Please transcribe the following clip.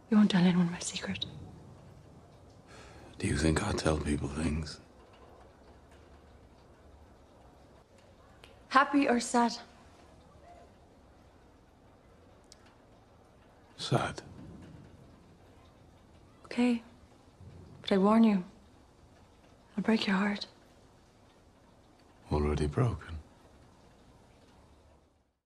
You won't tell anyone my secret. Do you think I tell people things? Happy or sad? Sad. Okay. But I warn you, I'll break your heart. Already broken.